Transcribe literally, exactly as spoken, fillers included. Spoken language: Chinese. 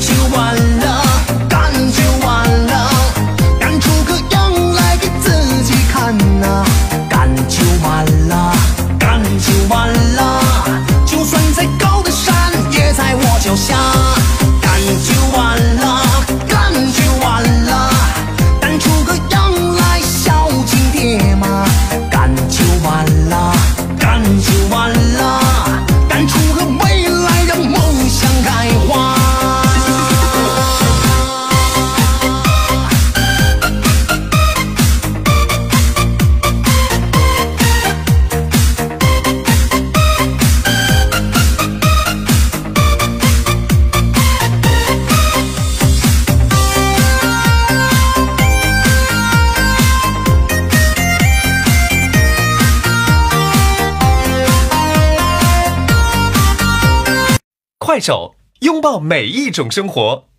就完了，干就完了，干出个样来给自己看呐、干就完了，干就完了，就算再高的山也在我脚下，干就完了，干就完了，干出个样来孝敬爹妈，干就完了，干就完了，干出个未来让梦想开花。 快手，拥抱每一种生活。